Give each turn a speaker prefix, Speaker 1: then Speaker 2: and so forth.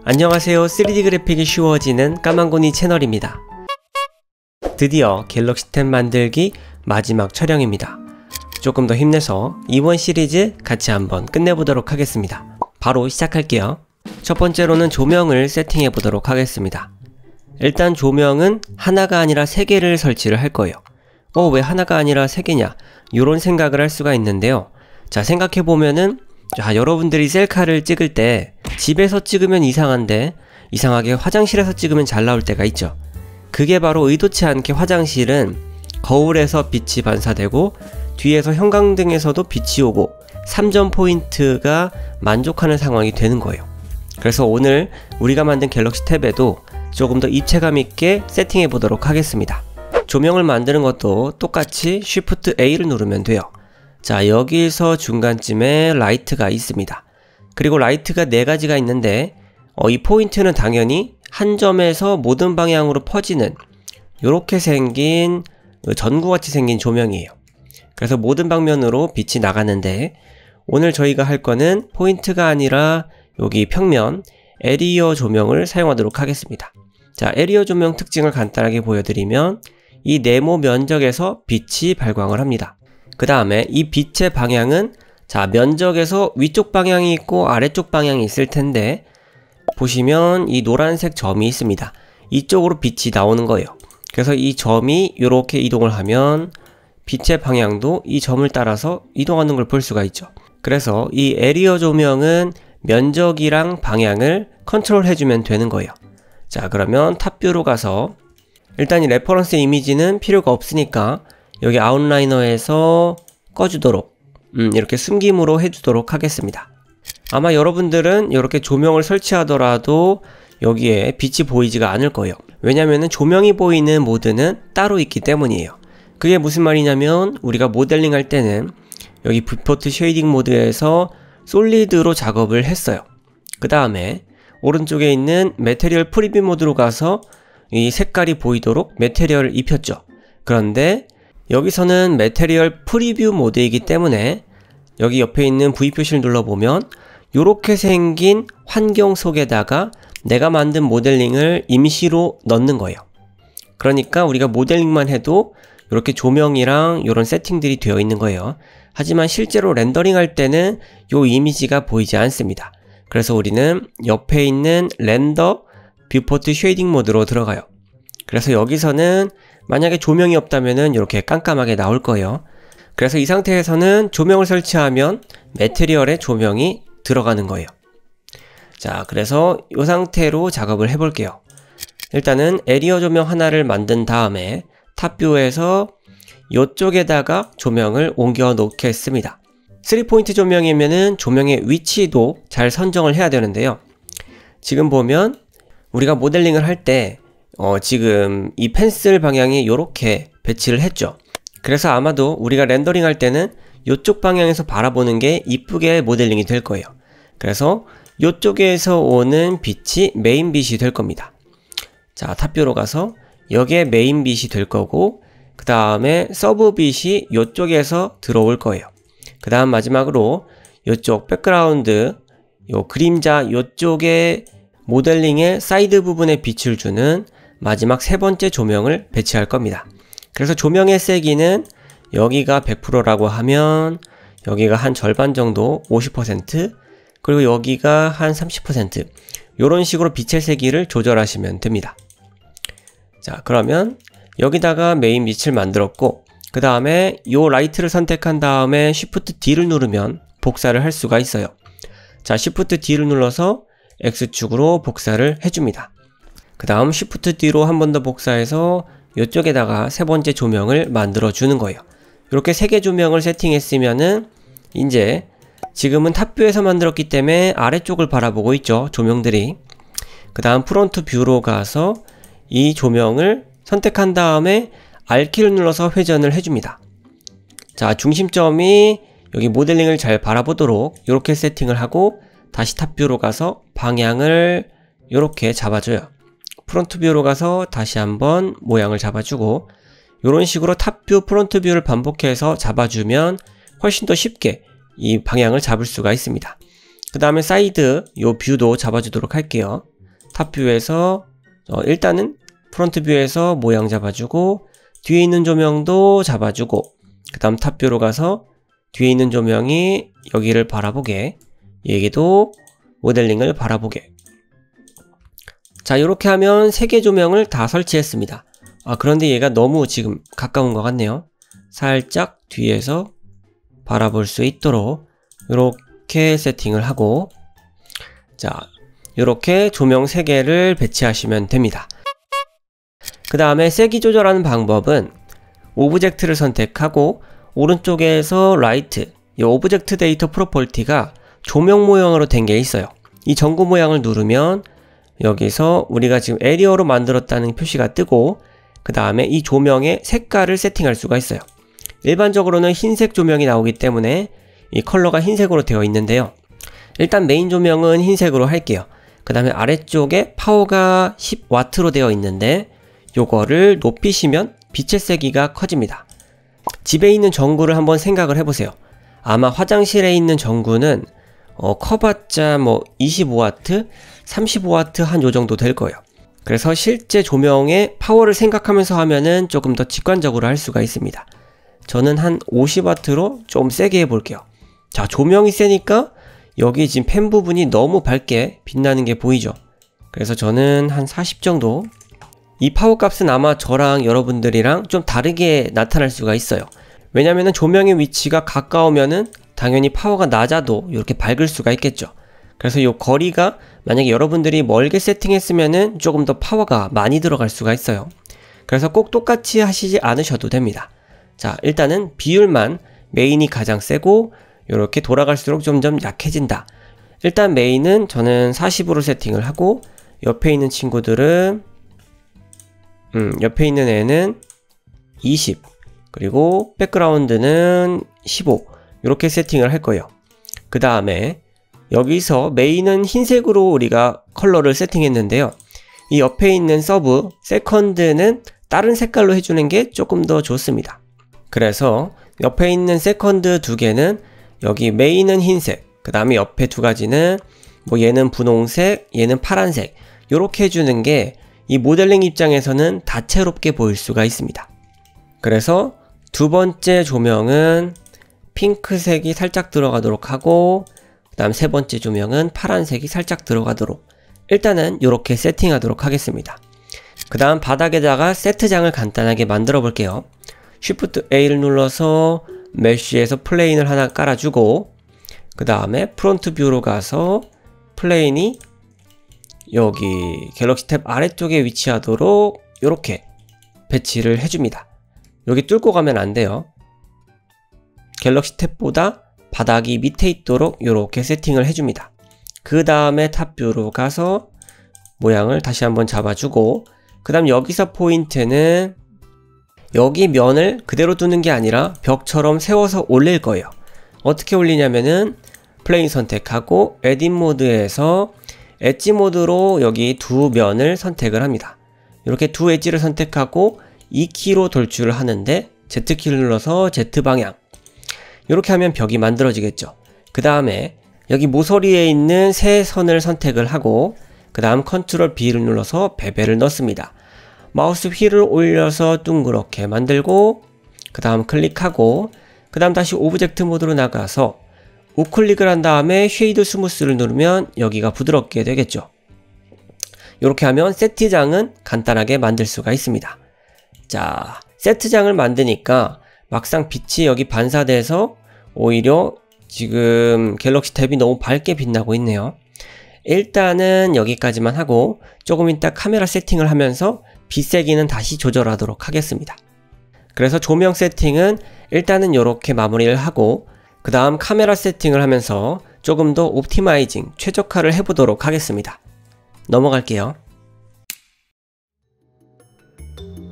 Speaker 1: 안녕하세요. 3D 그래픽이 쉬워지는 까만고니 채널입니다. 드디어 갤럭시 탭 만들기 마지막 촬영입니다. 조금 더 힘내서 이번 시리즈 같이 한번 끝내보도록 하겠습니다. 바로 시작할게요. 첫 번째로는 조명을 세팅해 보도록 하겠습니다. 일단 조명은 하나가 아니라 3개를 설치를 할 거예요. 왜 하나가 아니라 3개냐? 이런 생각을 할 수가 있는데요. 자, 생각해보면은 여러분들이 셀카를 찍을 때 집에서 찍으면 이상한데 이상하게 화장실에서 찍으면 잘 나올 때가 있죠. 그게 바로 의도치 않게 화장실은 거울에서 빛이 반사되고 뒤에서 형광등에서도 빛이 오고 3점 포인트가 만족하는 상황이 되는 거예요. 그래서 오늘 우리가 만든 갤럭시 탭에도 조금 더 입체감 있게 세팅해 보도록 하겠습니다. 조명을 만드는 것도 똑같이 Shift A를 누르면 돼요. 자, 여기서 중간쯤에 라이트가 있습니다. 그리고 라이트가 4가지가 있는데 이 포인트는 당연히 한 점에서 모든 방향으로 퍼지는 이렇게 생긴 전구같이 생긴 조명이에요. 그래서 모든 방면으로 빛이 나가는데 오늘 저희가 할 거는 포인트가 아니라 여기 평면 에리어 조명을 사용하도록 하겠습니다. 자, 에리어 조명 특징을 간단하게 보여드리면 이 네모 면적에서 빛이 발광을 합니다. 그 다음에 이 빛의 방향은 자, 면적에서 위쪽 방향이 있고 아래쪽 방향이 있을 텐데 보시면 이 노란색 점이 있습니다. 이쪽으로 빛이 나오는 거예요. 그래서 이 점이 이렇게 이동을 하면 빛의 방향도 이 점을 따라서 이동하는 걸 볼 수가 있죠. 그래서 이 에리어 조명은 면적이랑 방향을 컨트롤 해주면 되는 거예요. 자, 그러면 탑뷰로 가서 일단 이 레퍼런스 이미지는 필요가 없으니까 여기 아웃라이너에서 꺼주도록 이렇게 숨김으로 해주도록 하겠습니다. 아마 여러분들은 이렇게 조명을 설치하더라도 여기에 빛이 보이지가 않을 거예요. 왜냐면은 조명이 보이는 모드는 따로 있기 때문이에요. 그게 무슨 말이냐면 우리가 모델링 할 때는 여기 뷰포트 쉐이딩 모드에서 솔리드로 작업을 했어요. 그 다음에 오른쪽에 있는 매테리얼 프리뷰 모드로 가서 이 색깔이 보이도록 매테리얼을 입혔죠. 그런데 여기서는 매테리얼 프리뷰 모드이기 때문에 여기 옆에 있는 V 표시를 눌러보면 이렇게 생긴 환경 속에다가 내가 만든 모델링을 임시로 넣는 거예요. 그러니까 우리가 모델링만 해도 이렇게 조명이랑 이런 세팅들이 되어 있는 거예요. 하지만 실제로 렌더링 할 때는 이 이미지가 보이지 않습니다. 그래서 우리는 옆에 있는 렌더 뷰포트 쉐이딩 모드로 들어가요. 그래서 여기서는 만약에 조명이 없다면은 이렇게 깜깜하게 나올 거예요. 그래서 이 상태에서는 조명을 설치하면 매테리얼에 조명이 들어가는 거예요. 자, 그래서 이 상태로 작업을 해볼게요. 일단은 에리어 조명 하나를 만든 다음에 탑뷰에서 이쪽에다가 조명을 옮겨 놓겠습니다. 3포인트 조명이면은 조명의 위치도 잘 선정을 해야 되는데요. 지금 보면 우리가 모델링을 할 때 지금 이 펜슬 방향이 이렇게 배치를 했죠. 그래서 아마도 우리가 렌더링 할 때는 이쪽 방향에서 바라보는 게 이쁘게 모델링이 될 거예요. 그래서 이쪽에서 오는 빛이 메인 빛이 될 겁니다. 자, 탑뷰로 가서 여기에 메인 빛이 될 거고 그 다음에 서브 빛이 이쪽에서 들어올 거예요. 그 다음 마지막으로 이쪽 백그라운드 요 그림자 이쪽에 모델링의 사이드 부분에 빛을 주는 마지막 3번째 조명을 배치할 겁니다. 그래서 조명의 세기는 여기가 100%라고 하면 여기가 한 절반 정도 50% 그리고 여기가 한 30% 이런 식으로 빛의 세기를 조절하시면 됩니다. 자, 그러면 여기다가 메인 빛을 만들었고 그 다음에 이 라이트를 선택한 다음에 Shift D를 누르면 복사를 할 수가 있어요. 자, Shift D를 눌러서 X축으로 복사를 해줍니다. 그 다음 Shift D로 한 번 더 복사해서 이쪽에다가 3번째 조명을 만들어 주는 거예요. 이렇게 3개 조명을 세팅했으면은 이제 지금은 탑뷰에서 만들었기 때문에 아래쪽을 바라보고 있죠, 조명들이. 그 다음 프론트 뷰로 가서 이 조명을 선택한 다음에 R키를 눌러서 회전을 해줍니다. 자, 중심점이 여기 모델링을 잘 바라보도록 이렇게 세팅을 하고 다시 탑뷰로 가서 방향을 이렇게 잡아줘요. 프론트 뷰로 가서 다시 한번 모양을 잡아주고 이런 식으로 탑뷰, 프론트 뷰를 반복해서 잡아주면 훨씬 더 쉽게 이 방향을 잡을 수가 있습니다. 그 다음에 사이드 요 뷰도 잡아주도록 할게요. 탑뷰에서 일단은 프론트 뷰에서 모양 잡아주고 뒤에 있는 조명도 잡아주고 그 다음 탑뷰로 가서 뒤에 있는 조명이 여기를 바라보게, 여기도 모델링을 바라보게. 자, 이렇게 하면 3개 조명을 다 설치했습니다. 그런데 얘가 너무 지금 가까운 것 같네요. 살짝 뒤에서 바라볼 수 있도록 이렇게 세팅을 하고, 자, 이렇게 조명 3개를 배치하시면 됩니다. 그 다음에 세기 조절하는 방법은 오브젝트를 선택하고 오른쪽에서 라이트, 이 오브젝트 데이터 프로퍼티가 조명 모양으로 된 게 있어요. 이 전구 모양을 누르면 여기서 우리가 지금 에리어로 만들었다는 표시가 뜨고, 그 다음에 이 조명의 색깔을 세팅할 수가 있어요. 일반적으로는 흰색 조명이 나오기 때문에 이 컬러가 흰색으로 되어 있는데요. 일단 메인 조명은 흰색으로 할게요. 그 다음에 아래쪽에 파워가 10W로 되어 있는데 요거를 높이시면 빛의 세기가 커집니다. 집에 있는 전구를 한번 생각을 해보세요. 아마 화장실에 있는 전구는 커봤자 뭐 25W, 35W 한 요 정도 될 거예요. 그래서 실제 조명의 파워를 생각하면서 하면은 조금 더 직관적으로 할 수가 있습니다. 저는 한 50W로 좀 세게 해볼게요. 자, 조명이 세니까 여기 지금 펜 부분이 너무 밝게 빛나는 게 보이죠? 그래서 저는 한 40 정도. 이 파워 값은 아마 저랑 여러분들이랑 좀 다르게 나타날 수가 있어요. 왜냐면은 조명의 위치가 가까우면은 당연히 파워가 낮아도 이렇게 밝을 수가 있겠죠. 그래서 이 거리가 만약에 여러분들이 멀게 세팅했으면은 조금 더 파워가 많이 들어갈 수가 있어요. 그래서 꼭 똑같이 하시지 않으셔도 됩니다. 자, 일단은 비율만 메인이 가장 세고 이렇게 돌아갈수록 점점 약해진다. 일단 메인은 저는 40으로 세팅을 하고 옆에 있는 친구들은 옆에 있는 애는 20, 그리고 백그라운드는 15 이렇게 세팅을 할 거예요. 그 다음에 여기서 메인은 흰색으로 우리가 컬러를 세팅했는데요. 이 옆에 있는 서브, 세컨드는 다른 색깔로 해주는 게 조금 더 좋습니다. 그래서 옆에 있는 세컨드 2개는 여기 메인은 흰색, 그 다음에 옆에 2가지는 뭐 얘는 분홍색, 얘는 파란색 이렇게 해주는 게 이 모델링 입장에서는 다채롭게 보일 수가 있습니다. 그래서 두 번째 조명은 핑크색이 살짝 들어가도록 하고, 그 다음 세 번째 조명은 파란색이 살짝 들어가도록 일단은 이렇게 세팅하도록 하겠습니다. 그 다음 바닥에다가 세트장을 간단하게 만들어 볼게요. Shift A를 눌러서 메쉬에서 플레인을 하나 깔아주고, 그 다음에 프론트 뷰로 가서 플레인이 여기 갤럭시 탭 아래쪽에 위치하도록 이렇게 배치를 해줍니다. 여기 뚫고 가면 안 돼요. 갤럭시 탭보다 바닥이 밑에 있도록 이렇게 세팅을 해줍니다. 그 다음에 탑뷰로 가서 모양을 다시 한번 잡아주고, 그 다음 여기서 포인트는 여기 면을 그대로 두는 게 아니라 벽처럼 세워서 올릴 거예요. 어떻게 올리냐면은 플레인 선택하고 에딧 모드에서 엣지 모드로 여기 두 면을 선택을 합니다. 이렇게 두 엣지를 선택하고 E키로 돌출을 하는데 Z키를 눌러서 Z방향, 이렇게 하면 벽이 만들어지겠죠. 그 다음에 여기 모서리에 있는 세 선을 선택을 하고 그 다음 컨트롤 B를 눌러서 베벨을 넣습니다. 마우스 휠을 올려서 둥그렇게 만들고 그 다음 클릭하고 그 다음 다시 오브젝트 모드로 나가서 우클릭을 한 다음에 쉐이드 스무스를 누르면 여기가 부드럽게 되겠죠. 이렇게 하면 세트장은 간단하게 만들 수가 있습니다. 자, 세트장을 만드니까 막상 빛이 여기 반사돼서 오히려 지금 갤럭시 탭이 너무 밝게 빛나고 있네요. 일단은 여기까지만 하고 조금 이따 카메라 세팅을 하면서 빛 세기는 다시 조절하도록 하겠습니다. 그래서 조명 세팅은 일단은 이렇게 마무리를 하고 그 다음 카메라 세팅을 하면서 조금 더 옵티마이징, 최적화를 해보도록 하겠습니다. 넘어갈게요.